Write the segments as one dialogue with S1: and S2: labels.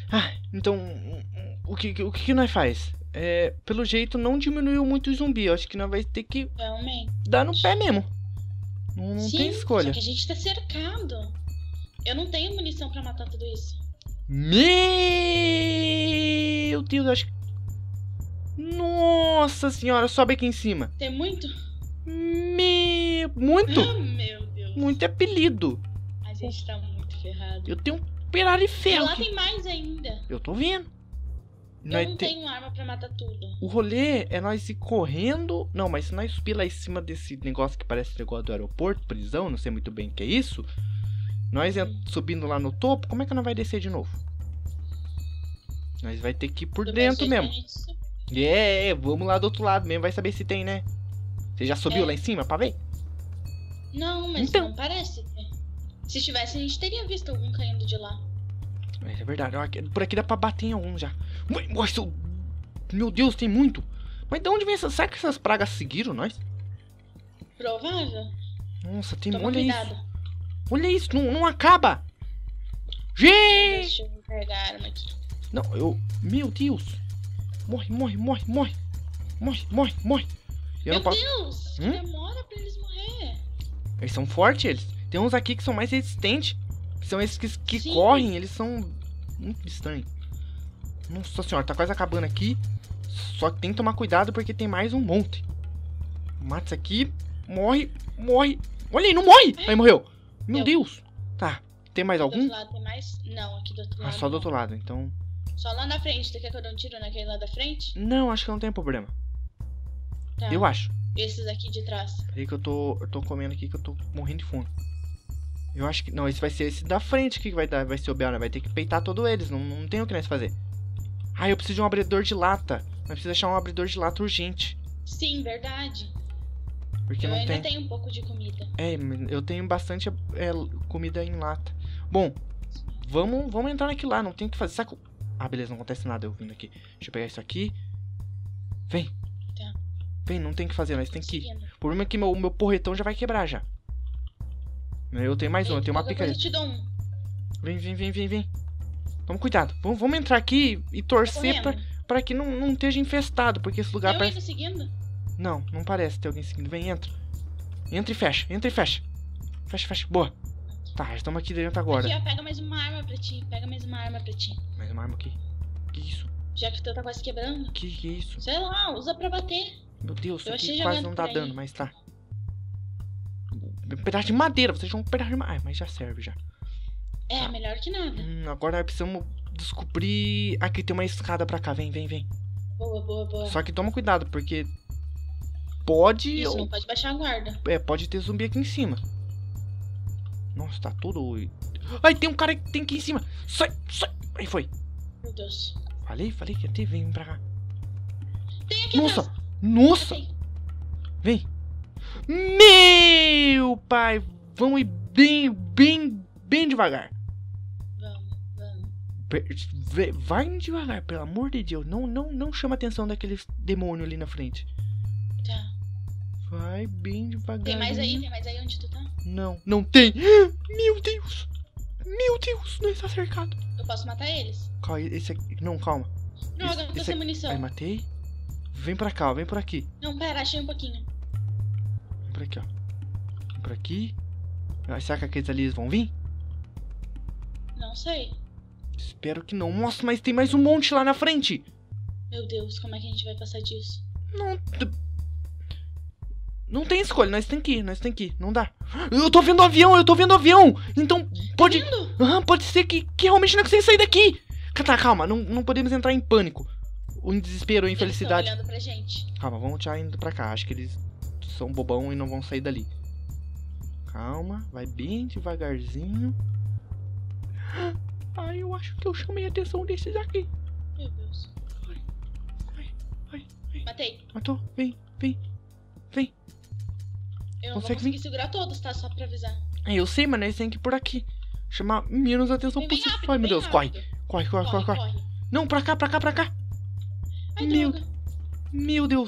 S1: Ah, então, o que nós faz? Pelo jeito não diminuiu muito o zumbi. Eu acho que nós vai ter que
S2: Realmente.
S1: dar no pé mesmo. Não
S2: Sim,
S1: tem escolha.
S2: só que a gente tá cercado. Eu não tenho munição pra matar tudo isso.
S1: Meu Deus, acho que... Nossa senhora, sobe aqui em cima.
S2: Tem muito?
S1: Muito?
S2: Ah, meu Deus.
S1: Muito apelido.
S2: A gente tá muito ferrado.
S1: Eu tenho um pedaço de
S2: E
S1: ferro
S2: lá
S1: aqui.
S2: tem mais ainda.
S1: Eu tô vendo.
S2: Eu não tenho arma pra matar tudo.
S1: O rolê é nós ir correndo. Não, mas se nós subir lá em cima desse negócio que parece negócio do aeroporto, prisão, não sei muito bem o que é isso. Nós subindo lá no topo, como é que nós vai descer de novo? Nós vai ter que ir por dentro mesmo. Vamos lá do outro lado mesmo, vai saber se tem, né? Você já subiu lá em cima pra ver?
S2: Não, mas
S1: Então.
S2: não parece. Se tivesse, a gente teria visto algum caindo de lá.
S1: É verdade, por aqui dá pra bater em algum já. Nossa, meu Deus, tem muito. Mas de onde vem essas... Será que essas pragas seguiram nós?
S2: Provável.
S1: Nossa, tem...
S2: Toma
S1: Olha
S2: cuidado.
S1: isso. Olha isso, não acaba. Gente!
S2: Deixa eu carregar a arma aqui.
S1: Não, Meu Deus. Morre. Eu
S2: Meu
S1: não posso...
S2: Deus! Demora pra eles morrer.
S1: Eles são fortes, eles. Tem uns aqui que são mais resistentes. São esses que
S2: Sim.
S1: correm, eles são muito estranhos. Nossa senhora, tá quase acabando aqui. Só que tem que tomar cuidado porque tem mais um monte. Mata isso aqui. Morre. Olha aí, não morre! Aí morreu. Meu Deus. Tá. Tem mais
S2: Do
S1: algum?
S2: outro lado tem mais? Não, aqui do outro lado.
S1: Só do outro lado, então...
S2: Só lá na frente. Tu quer que eu dê um tiro naquele lá da frente?
S1: Não, acho que não tem problema.
S2: Tá.
S1: Eu acho.
S2: Esses aqui de trás.
S1: Peraí que eu tô comendo aqui que eu tô morrendo de fome. Eu acho que... Não, esse vai ser esse da frente que vai dar. Vai ser o Bel, né? Vai ter que peitar todos eles. Não tem o que nós fazer. Ah, eu preciso de um abridor de lata. Nós precisamos achar um abridor de lata urgente.
S2: Sim, verdade.
S1: Porque
S2: Eu
S1: não
S2: ainda
S1: tem...
S2: tenho um pouco de comida.
S1: Eu tenho bastante comida em lata. Bom, vamos entrar naquilo lá. Não tem o que fazer. Saca? Ah, beleza, não acontece nada eu vindo aqui. Deixa eu pegar isso aqui. Vem.
S2: Tá.
S1: Vem, não tem o que fazer, nós tem que ir.
S2: Seguindo.
S1: O problema é que meu porretão já vai quebrar já. Eu tenho mais um, eu tenho uma
S2: Qualquer coisa
S1: picareta.
S2: eu te dou um.
S1: Vem. Toma cuidado. Vamos entrar aqui e torcer pra que não esteja infestado. Porque esse lugar
S2: Tem
S1: parece...
S2: alguém me seguindo?
S1: Não parece ter alguém seguindo. Vem, entra. Entra e fecha. Fecha. Boa. Tá, estamos aqui dentro agora.
S2: Aqui, ó, pega mais uma arma pra ti.
S1: Mais uma arma aqui. Que isso?
S2: Já que tu tá quase quebrando.
S1: Que isso?
S2: Sei lá, usa pra bater.
S1: Meu Deus, isso
S2: Eu
S1: aqui
S2: achei
S1: quase
S2: jogando
S1: não dá
S2: por aí.
S1: dano, mas tá. Um pedaço de madeira, você achou um pedaço de madeira. Mas já serve já.
S2: É, melhor que nada.
S1: Agora nós precisamos descobrir... Aqui tem uma escada pra cá, vem.
S2: Boa.
S1: Só que toma cuidado, porque... Pode...
S2: Isso, não pode baixar a guarda.
S1: Pode ter zumbi aqui em cima. Nossa, tá tudo... Ai, tem um cara que tem aqui em cima. Sai. Aí foi.
S2: Meu Deus.
S1: Falei que ia ter, vem pra cá.
S2: Tem aqui
S1: Nossa.
S2: Tem.
S1: Vem. Meu pai. Vamos ir bem devagar.
S2: Vamos.
S1: Vai devagar, pelo amor de Deus. Não chama a atenção daqueles demônios ali na frente.
S2: Tá.
S1: Vai bem devagar.
S2: Tem mais aí onde tu tá?
S1: Não tem. Meu Deus, não está cercado.
S2: Eu posso matar eles?
S1: Calma, esse aqui. Não, calma.
S2: Droga, não tô sem munição.
S1: Aí, matei. Vem pra cá, vem por aqui.
S2: Não, pera, achei um pouquinho.
S1: Vem por aqui, ó. Vem por aqui. Será que aqueles ali vão vir?
S2: Não sei.
S1: Espero que não. Nossa, mas tem mais um monte lá na frente.
S2: Meu Deus, como é que a gente vai passar disso?
S1: Não tem escolha, nós tem que ir, não dá. Eu tô vendo avião. Então, pode... pode ser que realmente não consiga sair daqui. Tá, calma, não podemos entrar em pânico. Ou em desespero, ou em
S2: Eles
S1: felicidade.
S2: estão olhando pra gente.
S1: Calma, vamos já indo pra cá. Acho que eles são bobão e não vão sair dali. Calma, vai bem devagarzinho. Ai, eu acho que eu chamei a atenção desses aqui.
S2: Meu Deus.
S1: Ai.
S2: Matei.
S1: Matou, vem.
S2: Eu não vou
S1: Consegue
S2: conseguir segurar todos, tá? Só pra avisar.
S1: Eu sei, mas nós temos que ir por aqui. Chamar menos atenção
S2: Vem
S1: possível.
S2: rápido,
S1: Ai, meu
S2: vem
S1: Deus,
S2: rápido.
S1: corre. Não, pra cá.
S2: Ai,
S1: Meu-
S2: droga.
S1: Meu Deus,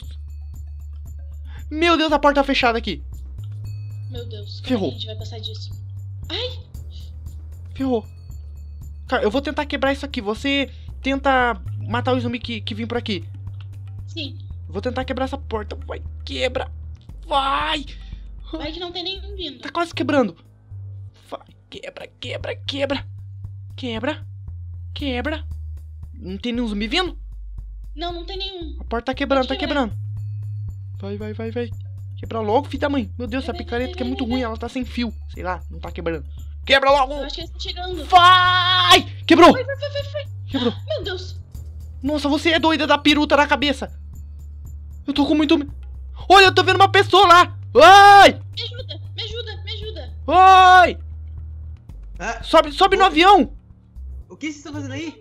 S1: a porta tá fechada aqui.
S2: Meu Deus. Como
S1: Ferrou.
S2: é que a gente vai passar disso? Ai,
S1: Ferrou. Cara, eu vou tentar quebrar isso aqui. Você tenta matar o zumbi que vem por aqui.
S2: Sim.
S1: Eu vou tentar quebrar essa porta. Vai, quebra. Vai.
S2: Vai que não tem nenhum vindo.
S1: Tá quase quebrando. Vai, quebra, quebra, quebra. Quebra. Quebra. Não tem nenhum zumbi vindo?
S2: Não, não tem nenhum.
S1: A porta tá quebrando, tá
S2: Pode
S1: quebrando. Vai, vai, vai, vai. Quebra logo, filho da mãe. Meu Deus, essa
S2: Vai,
S1: picareta que é
S2: vai,
S1: muito
S2: vai,
S1: ruim.
S2: vai.
S1: Ela tá sem fio. Sei lá, não tá quebrando. Quebra logo.
S2: Eu acho que eles estão chegando.
S1: Vai! Quebrou.
S2: Vai, vai, vai, vai, vai.
S1: Quebrou.
S2: Meu Deus.
S1: Nossa, você é doida da piruta na cabeça. Eu tô com muito... Olha, eu tô vendo uma pessoa lá. Ai!
S2: Me ajuda, me ajuda, me ajuda.
S1: Ai!
S3: Ah,
S1: Sobe no avião.
S3: o que vocês estão fazendo aí?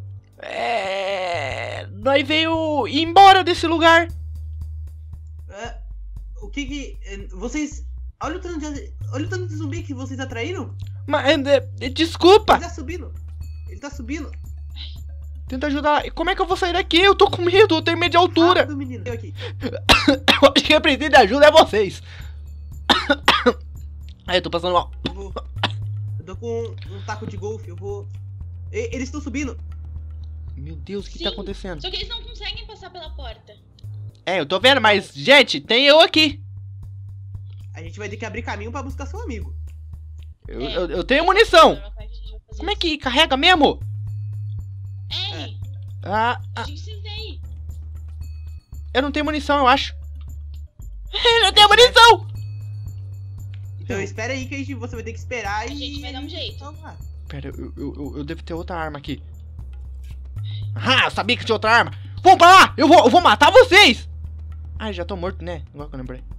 S1: Nós veio ir embora desse lugar.
S3: Ah, o que que... vocês... Olha o tanto de zumbi que vocês atraíram.
S1: Mas, desculpa.
S3: Ele tá subindo. Ele tá subindo.
S1: Tenta ajudar. Como é que eu vou sair daqui? Eu tô com medo, eu tenho medo de altura.
S3: Rápido, menino. Eu aqui.
S1: Eu acho que quem precisa de ajuda é vocês. Aí, eu tô passando mal.
S3: Eu tô com um taco de golfe. Eu vou... Eles estão subindo.
S1: Meu Deus, o que
S2: Sim.
S1: tá acontecendo?
S2: Só que eles não conseguem passar pela porta.
S1: Eu tô vendo, mas, gente, tem eu aqui.
S3: A gente vai ter que abrir caminho pra buscar seu amigo.
S1: Eu tenho munição.
S2: Como é que a gente vai fazer
S1: Como é
S2: isso?
S1: que carrega mesmo?
S2: R,
S1: Ah,
S2: a gente precisa ir.
S1: eu não tenho munição, eu acho. Eu não tenho munição.
S3: Então espera aí que você vai ter que esperar
S2: A
S3: e...
S2: gente vai dar um jeito.
S3: Então, vai.
S1: Pera, eu devo ter outra arma aqui. Ah, eu sabia que tinha outra arma. Vamos pra lá, eu vou matar vocês. Ai, já tô morto, né? Agora que eu lembrei.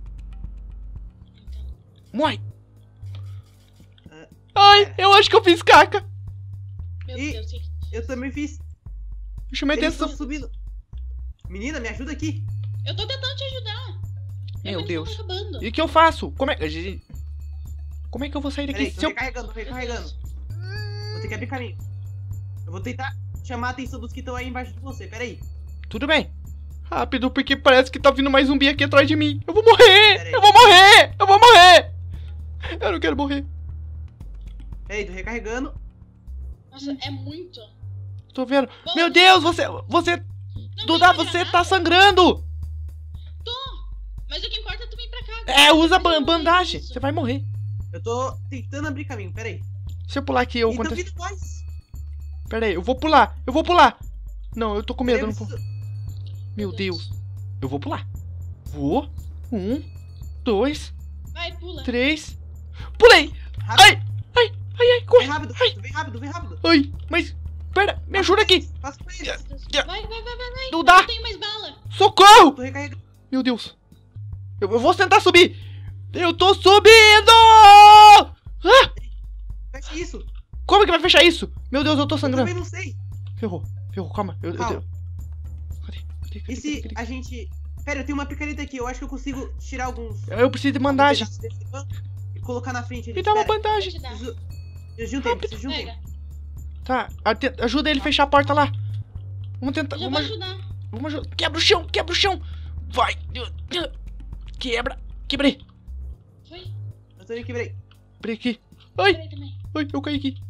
S1: Morre. Ai, eu acho que eu fiz caca.
S2: Meu
S3: Ih.
S2: Deus, o que que-
S3: Eu também fiz.
S1: Eu chamei
S3: Eles
S1: atenção.
S3: estão subindo. Menina, me ajuda aqui.
S2: Eu tô tentando te ajudar.
S1: Meu Deus.
S2: Tá acabando.
S1: E o que eu faço? Como é que eu vou sair daqui?
S3: Peraí,
S1: Se
S3: tô
S1: eu...
S3: recarregando, tô recarregando. Vou ter que abrir caminho. Eu vou tentar chamar a atenção dos que estão aí embaixo de você, peraí.
S1: Tudo bem. Rápido, porque parece que tá vindo mais zumbi aqui atrás de mim. Eu vou morrer!
S3: Pera aí.
S1: Eu vou morrer! Eu vou morrer! Eu não quero morrer.
S3: Peraí, tô recarregando.
S2: Nossa, é muito.
S1: Tô vendo.
S2: Bom,
S1: Meu Deus, você...
S2: não
S1: Duda,
S2: tem
S1: você
S2: granada?
S1: tá sangrando!
S2: Mas o que importa é tu vir pra cá.
S1: Usa
S2: Mas eu não
S1: bandagem.
S2: fiz isso.
S1: Você vai morrer.
S3: Eu tô tentando abrir caminho, peraí.
S1: Se eu pular aqui, eu
S3: Então
S1: acontece...
S3: vindo nós.
S1: Pera aí, eu vou pular. Eu vou pular. Não, eu tô com medo. Eu não
S3: Peraí,
S1: vou...
S3: eu preciso-
S1: Meu Deus. Eu vou pular. Vou. 1, 2,
S2: Vai, pula.
S1: 3. Pulei!
S3: Rápido,
S1: Ai, corre!
S3: vem rápido,
S1: Ai.
S3: vem rápido, vem rápido.
S1: Ai, mas... Pera, me ajuda aqui!
S3: Passa por isso.
S2: Vai, vai, vai, vai, vai.
S1: Não dá!
S2: Não tem mais bala.
S1: Socorro!
S3: Tô recarregando.
S1: Meu Deus. Eu vou tentar subir. Eu tô subindo! Ah!
S3: Fecha isso.
S1: Como que vai fechar isso? Meu Deus, eu tô
S3: Eu
S1: sangrando.
S3: também não sei.
S1: Ferrou, calma.
S3: Calma.
S1: Cadê?
S3: E se a gente... Pera, eu tenho uma picareta aqui. Eu acho que eu consigo tirar alguns...
S1: Eu preciso de bandagem.
S3: pedaços desse banco e colocar na frente.
S1: Me dá uma
S3: Espera.
S1: bandagem.
S2: Vou te dar.
S3: Se juntem, se juntem.
S2: Pega.
S1: Tá, ajuda ele a fechar a porta lá. Vamos tentar.
S2: Eu já vou ajudar.
S1: Vamos ajudar. Quebra o chão. Vai. Quebrei.
S2: Foi.
S3: Eu também quebrei.
S1: Quebrei aqui. Ai,
S2: Peraí também.
S1: eu caí aqui.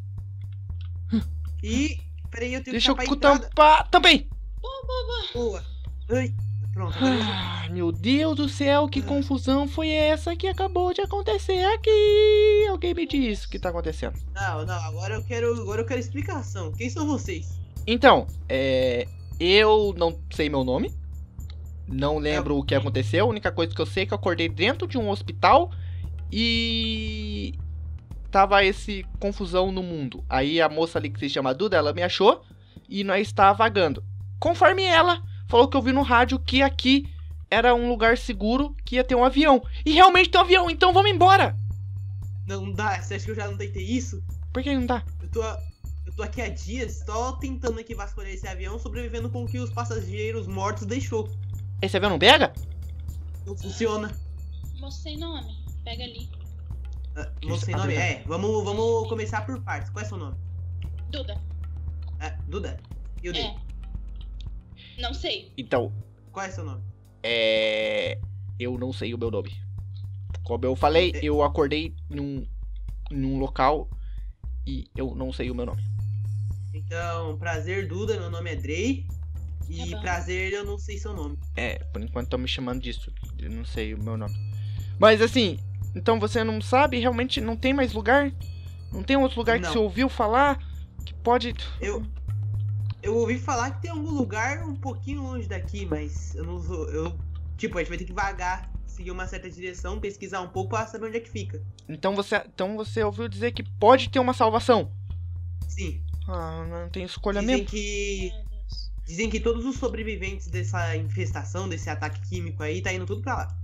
S3: E... Peraí, eu tenho
S1: Deixa
S3: que
S1: eu
S3: tapar a entrada.
S1: tampar. Tampei.
S3: Boa. Ai, pronto. agora eu-
S1: Ah, meu Deus do céu, que confusão foi essa que acabou de acontecer aqui? Alguém me diz o que tá acontecendo.
S3: Não, agora eu quero explicação. Quem são vocês?
S1: Então, eu não sei meu nome. Não lembro o que aconteceu. A única coisa que eu sei é que eu acordei dentro de um hospital e tava esse confusão no mundo. Aí a moça ali que se chama Duda, ela me achou e nós tá vagando. Conforme ela falou que eu vi no rádio que aqui era um lugar seguro, que ia ter um avião. E realmente tem um avião, então vamos embora.
S3: Não dá, você acha que eu já não tentei isso?
S1: Por que não dá?
S3: Eu tô aqui há dias só tentando aqui vasculhar esse avião, sobrevivendo com o que os passageiros mortos deixou.
S1: Esse avião não pega?
S3: Não funciona.
S2: Moço sem nome. Pega ali.
S3: Não sei nome? Vamos começar por partes. Qual é seu nome?
S2: Duda.
S3: Duda? E o dele?
S2: Não sei.
S1: Então,
S3: Qual é seu nome?
S1: eu não sei o meu nome. Como eu falei, eu acordei num local e eu não sei o meu nome.
S3: Então, prazer, Duda, meu nome é Drey. E
S2: Tá bom.
S3: prazer, eu não sei seu nome.
S1: Por enquanto estão me chamando disso. Eu não sei o meu nome. Mas assim, então você não sabe? Realmente não tem mais lugar? Não tem outro lugar que
S3: Não.
S1: você ouviu falar? Que pode.
S3: Eu ouvi falar que tem algum lugar um pouquinho longe daqui, mas eu não sou. Tipo, a gente vai ter que vagar, seguir uma certa direção, pesquisar um pouco pra saber onde é que fica.
S1: Então você ouviu dizer que pode ter uma salvação?
S3: Sim.
S1: Ah, não tem escolha
S3: Dizem
S1: mesmo?
S3: que.
S2: Meu Deus.
S3: Dizem que todos os sobreviventes dessa infestação, desse ataque químico aí, tá indo tudo pra lá.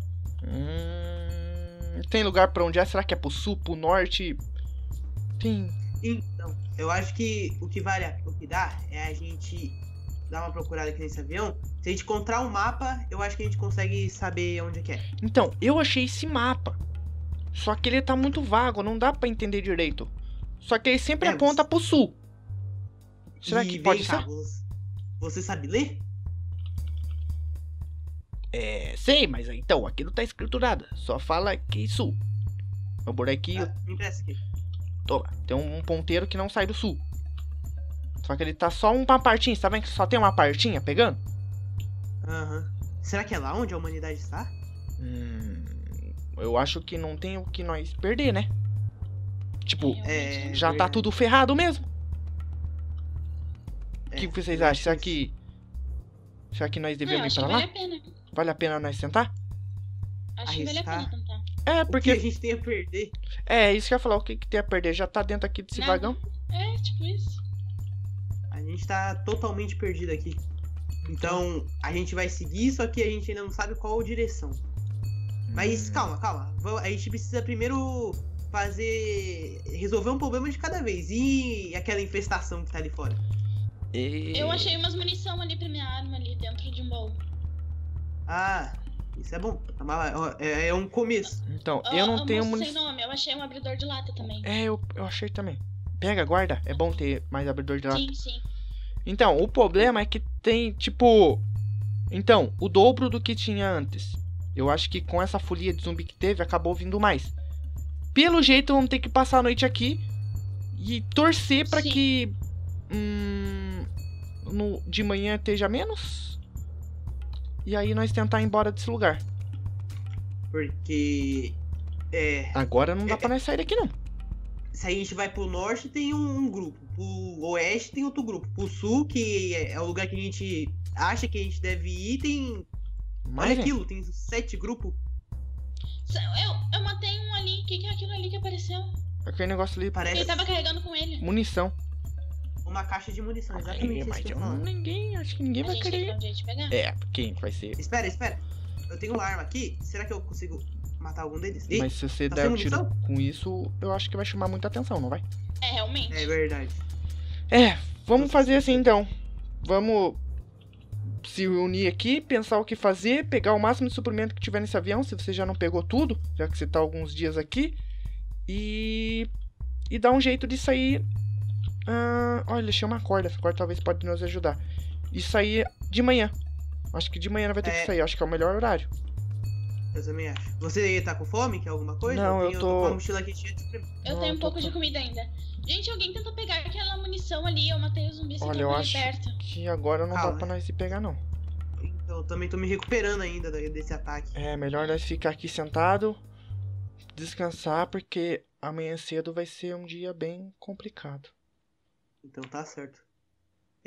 S1: Tem lugar pra onde é? Será que é pro sul, pro norte? Tem.
S3: Então, eu acho que o que dá é a gente dar uma procurada aqui nesse avião. Se a gente encontrar um mapa, eu acho que a gente consegue saber onde é que é.
S1: Então, eu achei esse mapa. Só que ele tá muito vago, não dá pra entender direito. Só que ele sempre aponta pro sul. Será que pode ser?
S3: Você sabe ler?
S1: Sei, mas então, aqui não tá escrito nada. Só fala que sul. O bonequinho,
S3: Me empresta aqui.
S1: toma, tem um ponteiro que não sai do sul. Só que ele tá só uma partinha, tá vendo que só tem uma partinha pegando?
S3: Aham. Será que é lá onde a humanidade está?
S1: Eu acho que não tem o que nós perder, né? Tipo,
S2: Realmente.
S1: já tá
S3: verdade.
S1: tudo ferrado mesmo. O
S3: É,
S1: que vocês
S3: eu
S1: acham?
S3: acho
S1: Será que nós
S2: Eu
S1: devemos
S2: acho
S1: ir
S2: que
S1: pra
S2: vale
S1: lá?
S2: a pena.
S1: Vale a pena nós tentar?
S2: Acho que vale a pena
S3: Arriscar.
S2: tentar.
S1: É,
S3: O que a
S1: porque.
S3: gente tem a perder?
S1: Isso que eu ia falar, o que tem a perder? Já tá dentro aqui desse
S2: Nada.
S1: vagão.
S2: É, tipo isso.
S3: A gente tá totalmente perdido aqui. Então, a gente vai seguir, só que a gente ainda não sabe qual direção. Mas calma. A gente precisa primeiro resolver um problema de cada vez. E aquela infestação que tá ali fora?
S2: Eu achei umas munição ali pra minha arma ali dentro de um baú.
S3: Ah, isso é bom. É um começo.
S1: Então, eu não tenho
S2: Moço sem
S1: munição.
S2: nome, eu achei um abridor de lata também.
S1: Eu achei também. Pega, guarda. É bom ter mais abridor de lata.
S2: Sim.
S1: Então, o problema é que tem, tipo. Então, o dobro do que tinha antes. Eu acho que com essa folia de zumbi que teve, acabou vindo mais. Pelo jeito, vamos ter que passar a noite aqui e torcer pra
S2: Sim.
S1: que de manhã esteja menos. E aí nós tentar ir embora desse lugar.
S3: Porque.
S1: Agora não dá pra nós sair daqui, não.
S3: Se a gente vai pro norte, tem um grupo. Pro oeste, tem outro grupo. Pro sul, que é o lugar que a gente acha que a gente deve ir, tem.
S1: Mas,
S3: Olha
S1: gente,
S3: aquilo, tem 7 grupos.
S2: Eu matei um ali. O que é aquilo ali que apareceu?
S1: aquele negócio ali.
S3: Parece
S2: Ele tava carregando com ele.
S1: Munição.
S3: uma caixa de munição. Exatamente isso
S1: Mas
S3: que eu ia falar.
S1: acho que ninguém
S2: A
S1: vai
S2: gente tem
S1: querer.
S2: pra onde a gente pegar?
S1: Quem vai ser?
S3: Espera. Eu tenho uma arma aqui. Será que eu consigo matar algum deles? Ih,
S1: Mas se você
S3: tá
S1: der
S3: sem
S1: um tiro
S3: munição?
S1: com isso, eu acho que vai chamar muita atenção, não vai?
S2: É, realmente.
S3: é verdade.
S1: Vamos fazer assim então. Vamos se unir aqui, pensar o que fazer, pegar o máximo de suprimento que tiver nesse avião, se você já não pegou tudo, já que você tá alguns dias aqui. E dar um jeito de sair. Olha, deixei uma corda. Essa corda talvez pode nos ajudar. E sair de manhã. Acho que de manhã não vai ter que sair. Acho que é o melhor horário.
S3: Eu também acho. Você tá com fome? Quer alguma coisa?
S1: Não, eu tô-
S3: com a mochila aqui cheia de suprimento.
S2: Eu
S1: Não,
S2: tenho
S1: eu
S2: um
S1: tô
S2: pouco de comida ainda. Gente, alguém tenta pegar aquela munição ali. Eu matei o zumbi sem
S1: Olha, eu
S2: ali
S1: acho
S2: perto.
S1: que agora não dá
S3: Calma.
S1: pra nós ir pegar, não.
S3: Então, eu também tô me recuperando ainda desse ataque.
S1: É melhor nós ficar aqui sentado, descansar, porque amanhã cedo vai ser um dia bem complicado.
S3: Então tá certo.